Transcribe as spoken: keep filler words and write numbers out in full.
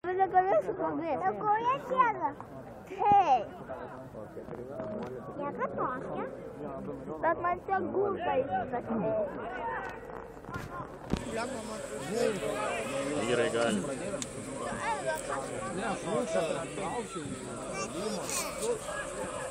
la cabeza también. La colla ciega. Hey. Я катался. Так мальчик гулка из И регаль.